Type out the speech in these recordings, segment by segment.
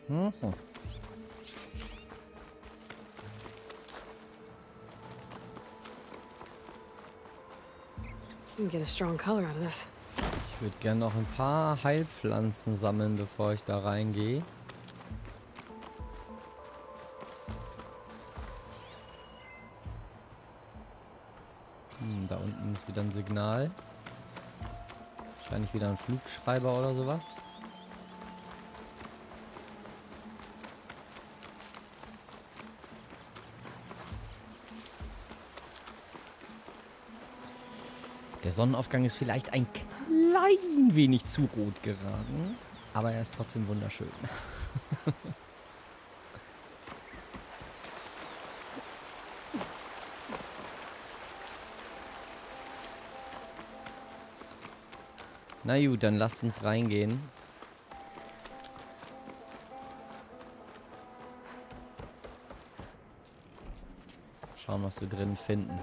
Mhm. You can get a strong color out of this. Ich würde gerne noch ein paar Heilpflanzen sammeln, bevor ich da reingehe. Da unten ist wieder ein Signal. Wahrscheinlich wieder ein Flugschreiber oder sowas. Der Sonnenaufgang ist vielleicht ein klein wenig zu rot geraten, aber er ist trotzdem wunderschön. Na gut, dann lasst uns reingehen. Schauen, was wir drin finden.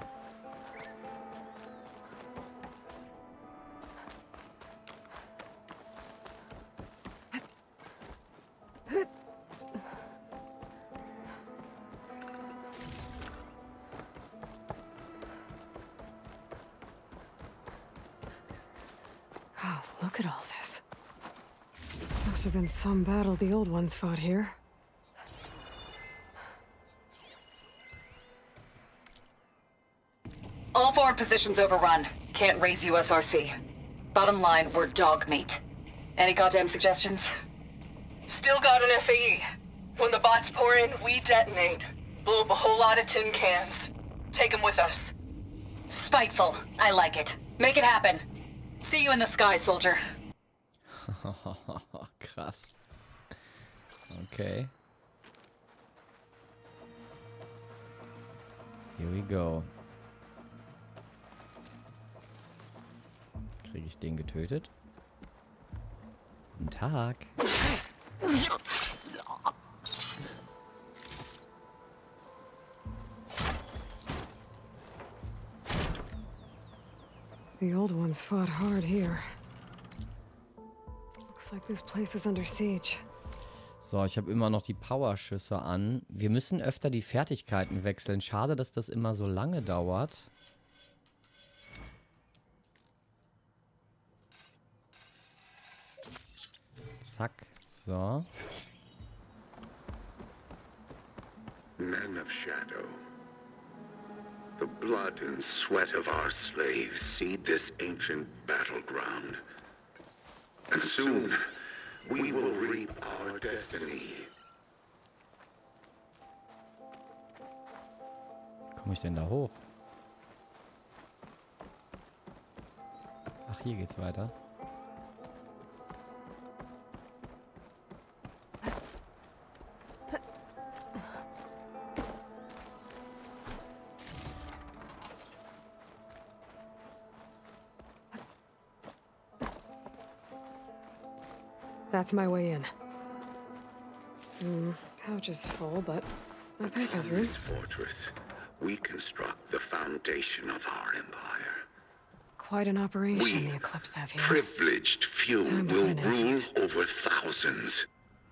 Oh, look at all this. Must have been some battle the old ones fought here. All forward positions overrun. Can't raise USRC. Bottom line, we're dog meat. Any goddamn suggestions? Still got an FAE. When the bots pour in, we detonate. Blow up a whole lot of tin cans. Take them with us. Spiteful. I like it. Make it happen. See you in the sky, soldier. Krass. Okay. Here we go. Kriege ich den getötet? Guten Tag. The old ones fought hard here. Looks like this place was under siege. So, ich habe immer noch die Powerschüsse an. Wir müssen öfter die Fertigkeiten wechseln. Schade, dass das immer so lange dauert. Zack, so. Men of Shadow. The blood and sweat of our slaves seed this ancient battleground. And soon, we will reap our destiny. Wie komme ich denn da hoch? Ach, hier geht's weiter. That's my way in. Pouch is full, but my pack has From room. this fortress, we construct the foundation of our empire. Quite an operation We, the Eclipse have here. privileged few, Time to will put an end to rule it. over thousands.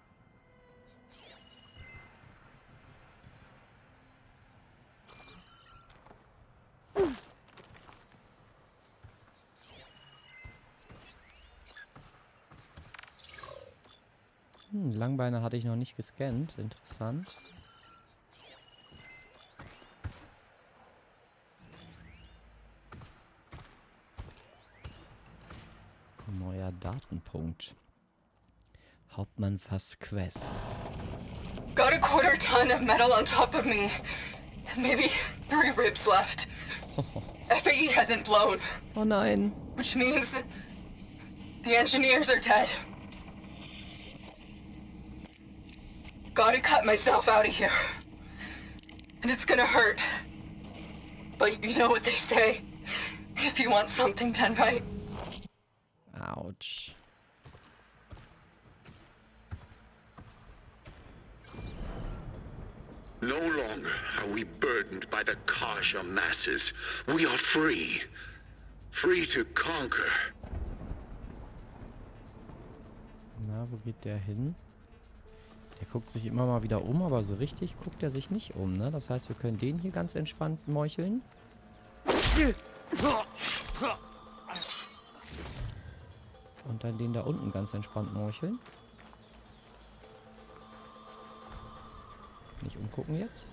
Langbeine hatte ich noch nicht gescannt. Interessant. Neuer Datenpunkt. Hauptmann Vasquez. Got a quarter ton of metal on top of me. Maybe 3 ribs left. FAE hasn't blown, Oh nein. which means that the engineers are dead. Gotta cut myself out of here. And it's gonna hurt. But you know what they say. If you want something done right, Autsch. No longer are we burdened by the Kasha masses. We are free. Free to conquer. Na, wo geht der hin? Der guckt sich immer mal wieder um, aber so richtig guckt er sich nicht um, ne? Das heißt, wir können den hier ganz entspannt meucheln. Und dann den da unten ganz entspannt meucheln. Nicht umgucken jetzt.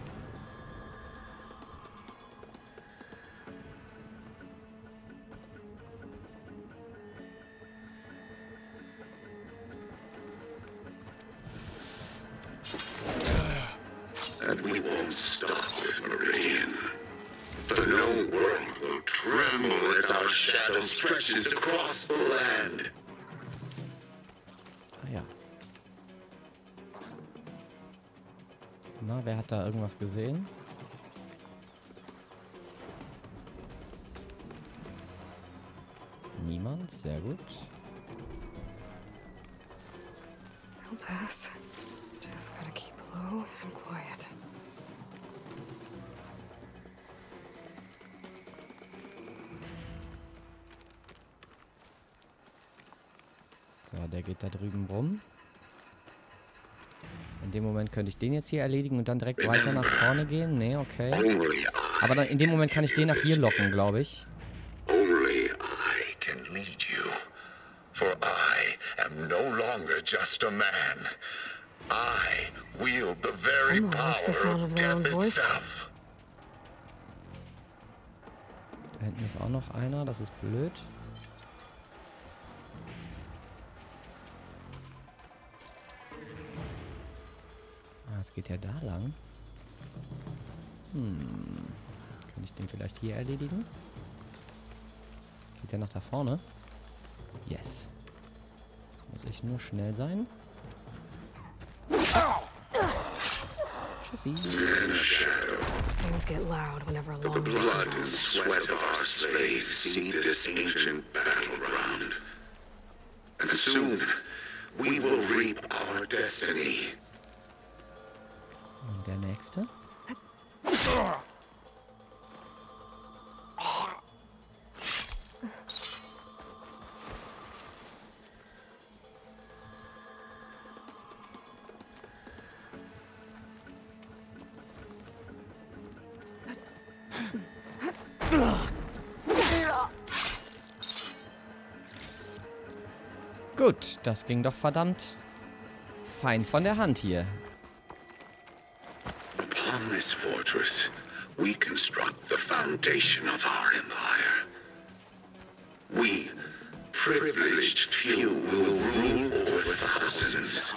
And we won't stop with Meridian. The known world will tremble as our shadow stretches across the land. Ah ja. Na, wer hat da irgendwas gesehen? Niemand, sehr gut. They'll pass. Just gotta keep low and quiet. So, der geht da drüben rum. In dem Moment könnte ich den jetzt hier erledigen und dann direkt weiter nach vorne gehen. Nee, okay. Aber dann in dem Moment kann ich den nach hier locken, glaube ich. Only I can lead you. For I am no longer just a man. I wield the very Someone likes the sound power of of their own death voice. itself. Da hinten ist auch noch einer, das ist blöd. Ah, es geht ja da lang. Kann ich den vielleicht hier erledigen? Geht der nach da vorne? Yes. Jetzt muss ich nur schnell sein. Tschüssi. Things get loud whenever a The long one's blood and around. sweat of our slaves seed this ancient battleground. And soon, we will reap our destiny. Und der nächste. Gut, das ging doch verdammt fein von der Hand hier. Upon this fortress, we construct the foundation of our empire. We, privileged few, will rule over thousands.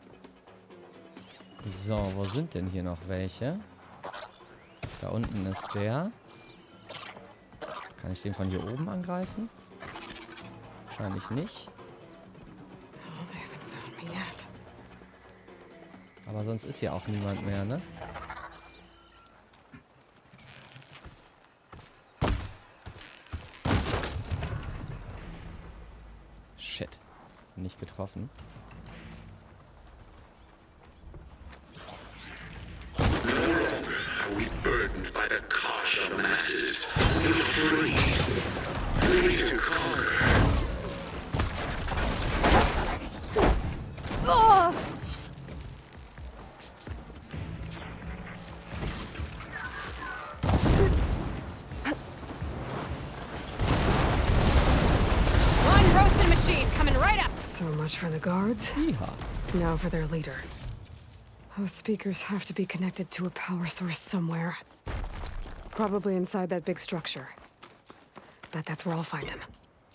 So, wo sind denn hier noch welche? Da unten ist der. Kann ich den von hier oben angreifen? Wahrscheinlich nicht. Oh, they haven't found me yet. Aber sonst ist hier auch niemand mehr, ne? Shit. Nicht getroffen. Are we burdened by the cost of masses? We are free. Free to conquer. One roasted machine coming right up. So much for the guards. Iha. Now for their leader. Those speakers have to be connected to a power source somewhere. Probably inside that big structure. Bet that's where I'll find him.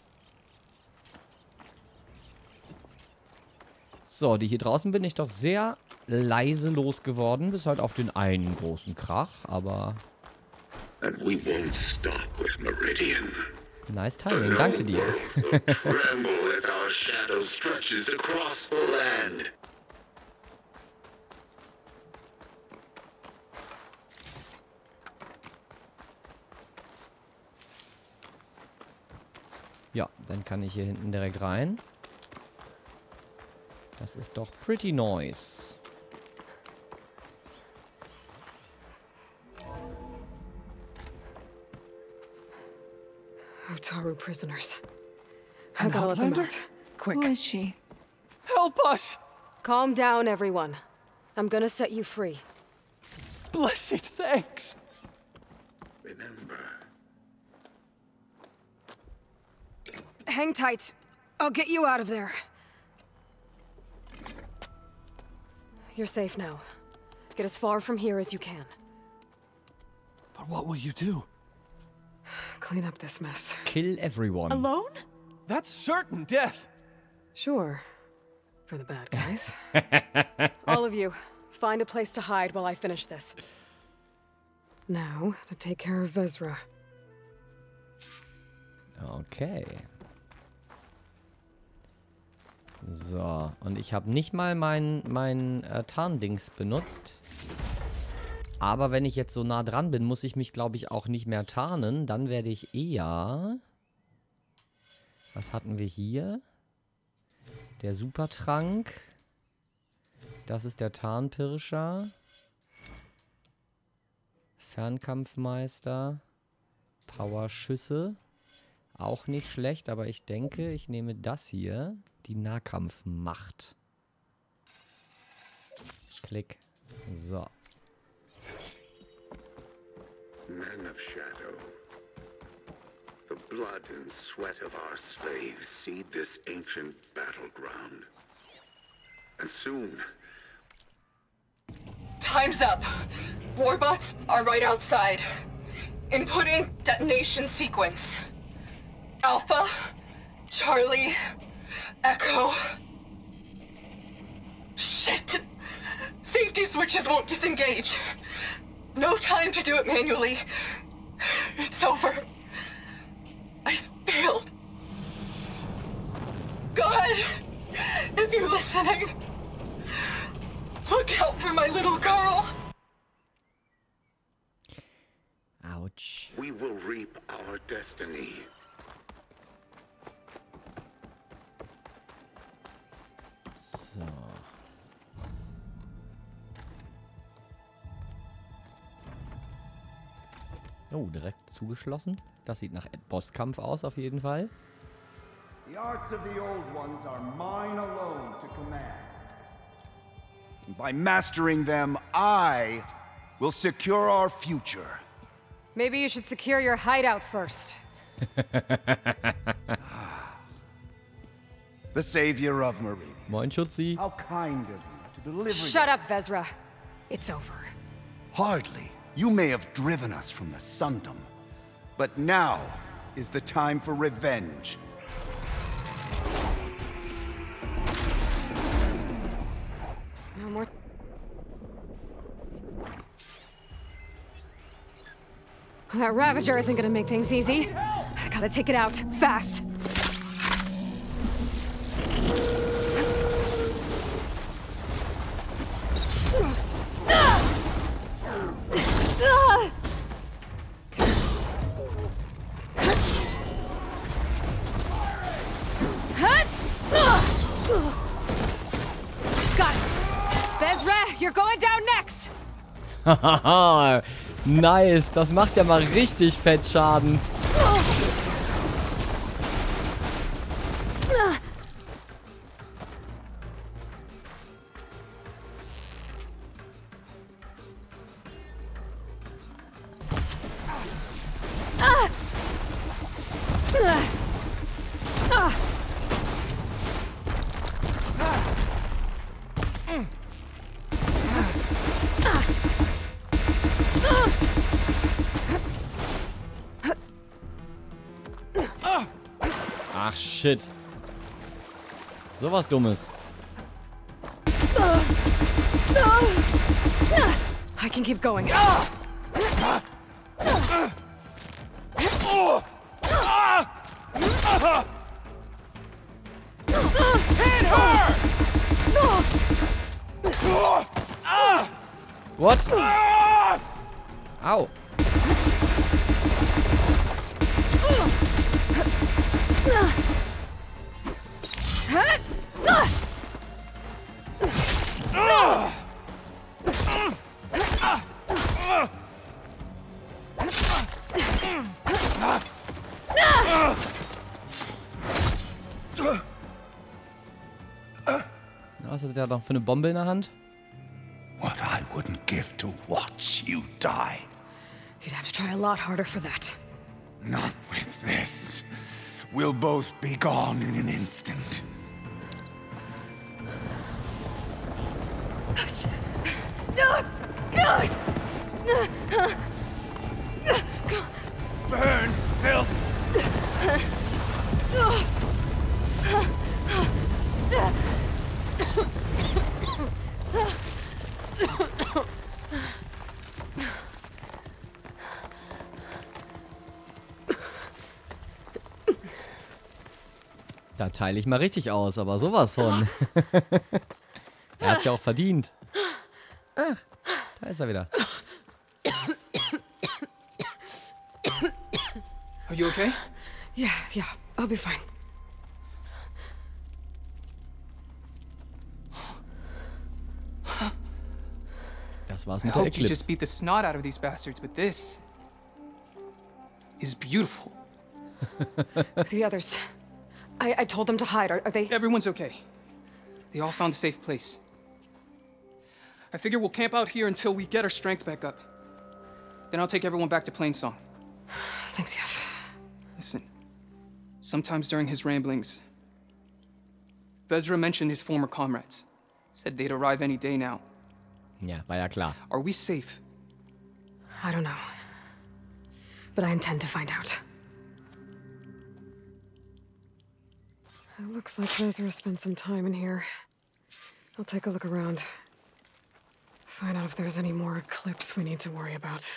So, die hier draußen bin ich doch sehr leise losgeworden, bis halt auf den einen großen Krach, aber And we won't stop with Meridian. nice timing, danke dir. Will tremble as our shadow stretches across the land. Ja, dann kann ich hier hinten direkt rein. Das ist doch pretty nice. Otaru prisoners. I gotta let them out. Quick. Who is she? Help us! Calm down, everyone. I'm gonna set you free. Blessed thanks. Remember, Hang tight. I'll get you out of there. You're safe now. Get as far from here as you can. But what will you do? Clean up this mess. Kill everyone. Alone? That's certain death. Sure. For the bad guys. All of you, find a place to hide while I finish this. Now, to take care of Vezra. Okay. So, und ich habe nicht mal mein Tarndings benutzt. Aber wenn ich jetzt so nah dran bin, muss ich mich, glaube ich, auch nicht mehr tarnen. Dann werde ich eher... Was hatten wir hier? Der Supertrank. Das ist der Tarnpirscher. Fernkampfmeister. Powerschüsse. Auch nicht schlecht, aber ich denke, ich nehme das hier. Die Nahkampfmacht. Klick. So. Men of Shadow, the blood and sweat of our slaves seed this ancient battleground. And soon, Time's up. Warbots are right outside. Inputting detonation sequence. Alpha, Charlie, Echo. Shit! Safety switches won't disengage. No time to do it manually. It's over. I failed. God, if you're listening, look out for my little girl. Autsch. we will reap our destiny. So. Oh, direkt zugeschlossen. Das sieht nach Bosskampf aus, auf jeden Fall. The arts of the Old Ones are mine alone to command. And by mastering them, I will secure our future. Maybe you should secure your hideout first. The savior of Marine. Moin, Schutzi. How kind of you to deliver. Shut up, Vezra. It's over. Hardly. You may have driven us from the Sundom, but now is the time for revenge. No more. That Ravager isn't gonna make things easy. I gotta take it out, fast. Got it. Vezra, you're going down next. Hahaha, nice. Das macht ja mal richtig fett Schaden. Ach, shit. Sowas Dummes. I can keep going. What? Au. er noch für eine Bombe in der Hand? What I wouldn't give to watch you die. You'd have to try a lot harder for that. Not with this. We'll both be gone in an instant. Burn, filth! Da teile ich mal richtig aus, aber sowas von. Er hat's ja auch verdient. Ach, da ist er wieder. Are you okay? Yeah, I'll be fine. Das war's I mit der hoped you just Eclipse. beat the snot out of these bastards, but this is beautiful. The others. I told them to hide. Are they... Everyone's okay. They all found a safe place. I figure we'll camp out here until we get our strength back up. Then I'll take everyone back to Plainsong. Thanks, Yev. Listen, sometimes during his ramblings, Vezra mentioned his former comrades. Said they'd arrive any day now. Ja, war ja klar. Are we safe? I don't know. But I intend to find out. It looks like Vezra spent some time in here. I'll take a look around. Find out if there's any more Eclipse we need to worry about.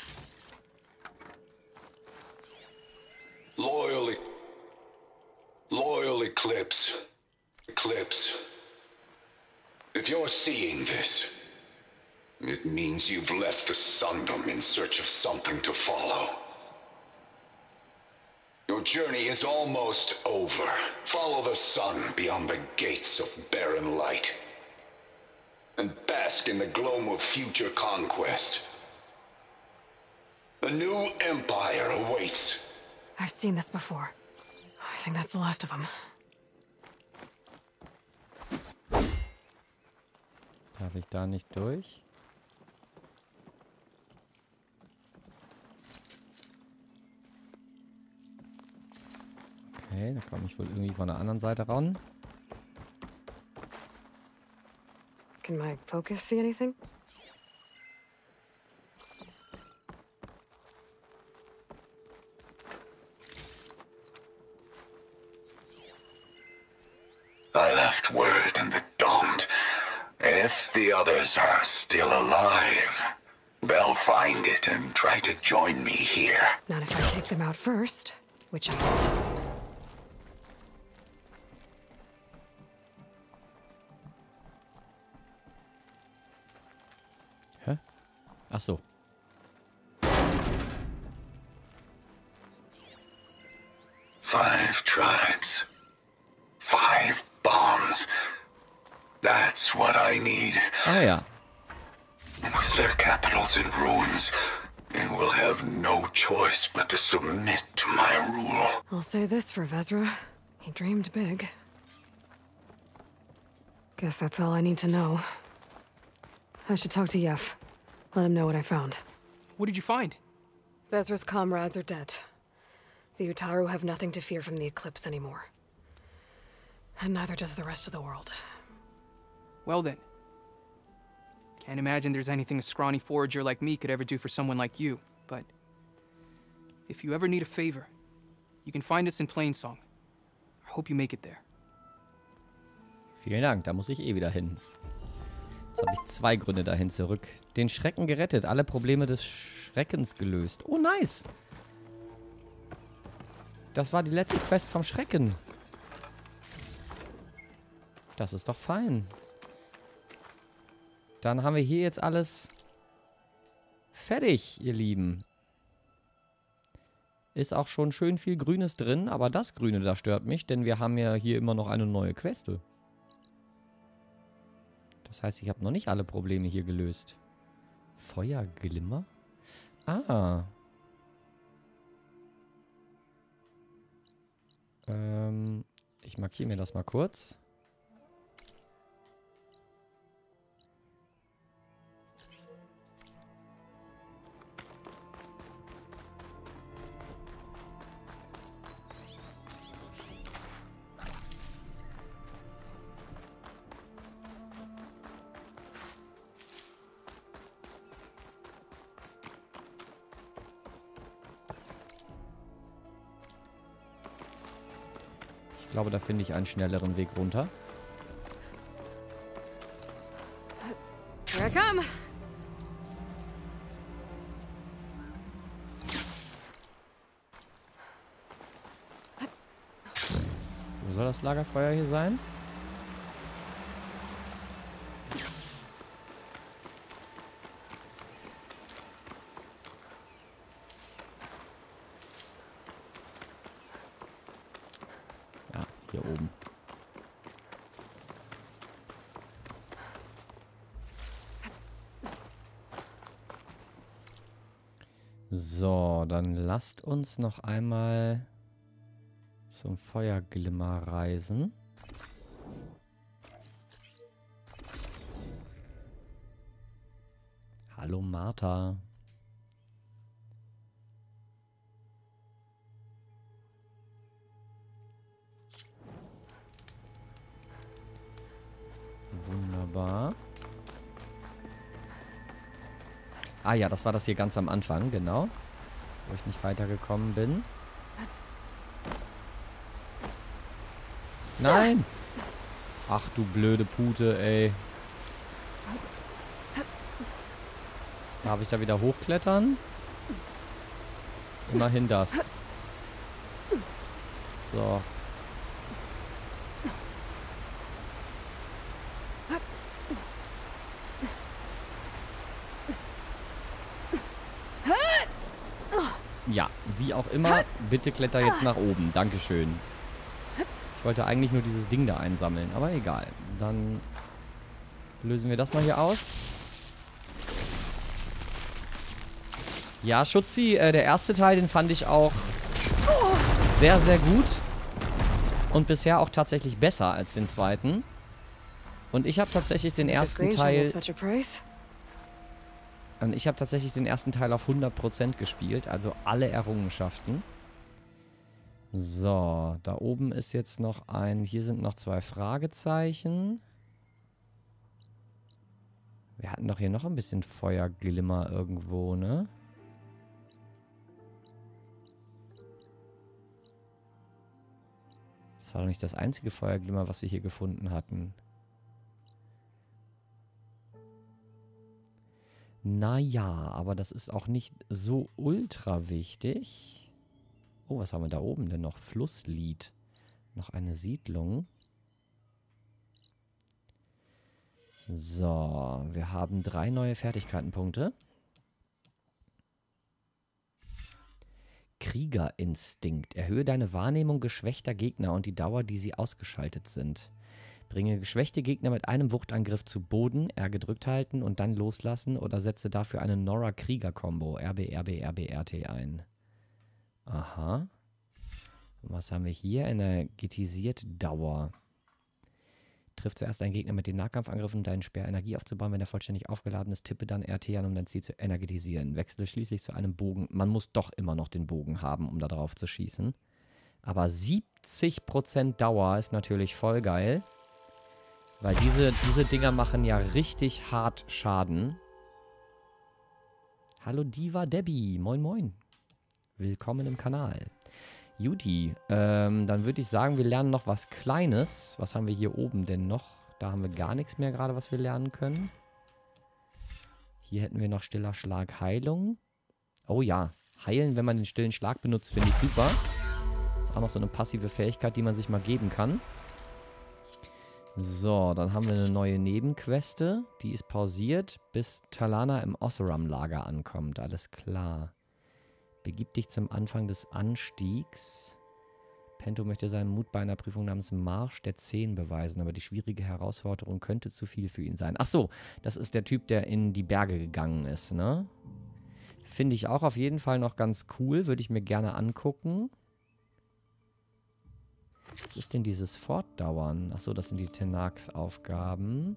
Loyal Eclipse. Eclipse. If you're seeing this, it means you've left the Sundom in search of something to follow. Your journey is almost over. Follow the sun beyond the gates of barren light. And bask in the gloam of future conquest. A new empire awaits. I've seen this before. I think that's the last of them. Darf ich da nicht durch? Okay, da komme ich wohl irgendwie von der anderen Seite ran. Can my focus see anything? I left word in the Daunt. If the others are still alive, they'll find it and try to join me here. Not if I take them out first, which I did. Hä? Ach so. Five tribes. 5 bombs. That's what I need. Ah ja. With their capitals in ruins, they will have no choice but to submit to my rule. I'll say this for Vezra. He dreamed big. Guess that's all I need to know. I should talk to Yev. Let him know what I found. What did you find? Vezra's comrades are dead. The Utaru have nothing to fear from the Eclipse anymore. And neither does the rest of the world. Well then. Can't imagine there's anything a scrawny forager like me could ever do for someone like you, but if you ever need a favor, you can find us in Plainsong. I hope you make it there. Vielen Dank, da muss ich eh wieder hin. Jetzt habe ich 2 Gründe dahin zurück. Den Schrecken gerettet, alle Probleme des Schreckens gelöst. Oh, nice! Das war die letzte Quest vom Schrecken. Das ist doch fein. Dann haben wir hier jetzt alles fertig, ihr Lieben. Ist auch schon schön viel Grünes drin, aber das Grüne, das stört mich, denn wir haben ja hier immer noch eine neue Queste. Das heißt, ich habe noch nicht alle Probleme hier gelöst. Feuerglimmer? Ah. Ich markiere mir das mal kurz. glaube, da finde ich einen schnelleren Weg runter. Here I come. Wo soll das Lagerfeuer hier sein? Ja, hier oben. So, dann lasst uns noch einmal zum Feuerglimmer reisen. Hallo Martha. Wunderbar. Ah ja, das war das hier ganz am Anfang, genau. Wo ich nicht weitergekommen bin. Nein! Ach du blöde Pute, ey. Darf ich da wieder hochklettern? Immerhin das. So. Ja, wie auch immer, bitte kletter jetzt nach oben. Dankeschön. Ich wollte eigentlich nur dieses Ding da einsammeln, aber egal. Dann lösen wir das mal hier aus. Ja, Schutzi, der erste Teil, den fand ich auch sehr, sehr gut. Und bisher auch tatsächlich besser als den zweiten. Und ich habe tatsächlich den ersten Teil... Und ich habe tatsächlich den ersten Teil auf 100% gespielt, also alle Errungenschaften. So, da oben ist jetzt noch ein... Hier sind noch 2 Fragezeichen. Wir hatten doch hier noch ein bisschen Feuerglimmer irgendwo, ne? Das war doch nicht das einzige Feuerglimmer, was wir hier gefunden hatten. Naja, aber das ist auch nicht so ultra wichtig. Oh, was haben wir da oben denn noch? Flusslied. Noch eine Siedlung. So, wir haben 3 neue Fertigkeitenpunkte. Kriegerinstinkt. Erhöhe deine Wahrnehmung geschwächter Gegner und die Dauer, die sie ausgeschaltet sind. Bringe geschwächte Gegner mit einem Wuchtangriff zu Boden, R gedrückt halten und dann loslassen oder setze dafür eine Nora-Krieger-Kombo, RT ein. Aha. Und was haben wir hier? Energetisiert Dauer. Trifft zuerst einen Gegner mit den Nahkampfangriffen, um deinen Speer Energie aufzubauen. Wenn er vollständig aufgeladen ist, tippe dann RT an, um dein Ziel zu energetisieren. Wechsle schließlich zu einem Bogen. Man muss doch immer noch den Bogen haben, um da drauf zu schießen. Aber 70% Dauer ist natürlich voll geil. Weil diese Dinger machen ja richtig hart Schaden. Hallo Diva Debbie. Moin moin. Willkommen im Kanal. Juti, dann würde ich sagen, wir lernen noch was Kleines. Was haben wir hier oben denn noch? Da haben wir gar nichts mehr gerade, was wir lernen können. Hier hätten wir noch stiller Schlag Heilung. Oh ja, heilen, wenn man den stillen Schlag benutzt, finde ich super. Das ist auch noch so eine passive Fähigkeit, die man sich mal geben kann. So, dann haben wir eine neue Nebenqueste. Die ist pausiert, bis Talana im Oseram-Lager ankommt. Alles klar. Begib dich zum Anfang des Anstiegs. Pento möchte seinen Mut bei einer Prüfung namens Marsch der 10 beweisen, aber die schwierige Herausforderung könnte zu viel für ihn sein. Ach so, das ist der Typ, der in die Berge gegangen ist, ne? Finde ich auch auf jeden Fall noch ganz cool. Würde ich mir gerne angucken. Was ist denn dieses Fortdauern? Achso, das sind die Tenax-Aufgaben.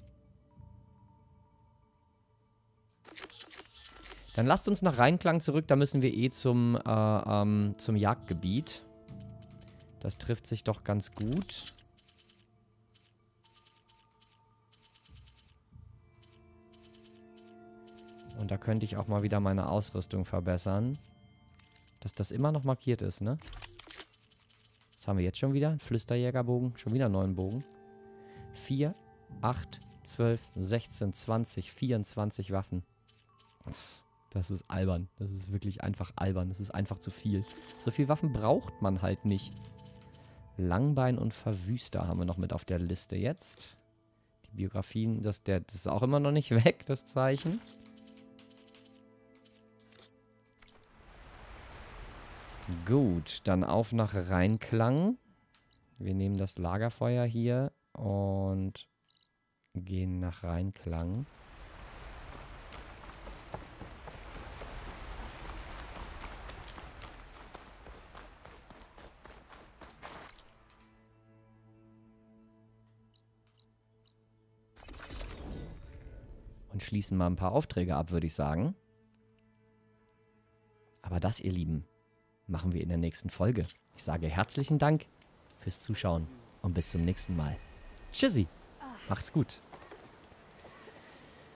Dann lasst uns nach Reinklang zurück. Da müssen wir eh zum Jagdgebiet. Das trifft sich doch ganz gut. Und da könnte ich auch mal wieder meine Ausrüstung verbessern. Dass das immer noch markiert ist, ne? Das Was haben wir jetzt schon wieder? Ein Flüsterjägerbogen. Schon wieder einen neuen Bogen. 4, 8, 12, 16, 20, 24 Waffen. Das ist albern. Das ist wirklich einfach albern. Das ist einfach zu viel. So viele Waffen braucht man halt nicht. Langbein und Verwüster haben wir noch mit auf der Liste jetzt. Die Biografien, das ist auch immer noch nicht weg, das Zeichen. Gut, dann auf nach Rheinklang. Wir nehmen das Lagerfeuer hier und gehen nach Rheinklang. Und schließen mal ein paar Aufträge ab, würde ich sagen. Aber das, ihr Lieben, machen wir in der nächsten Folge. Ich sage herzlichen Dank fürs Zuschauen und bis zum nächsten Mal. Tschüssi, macht's gut.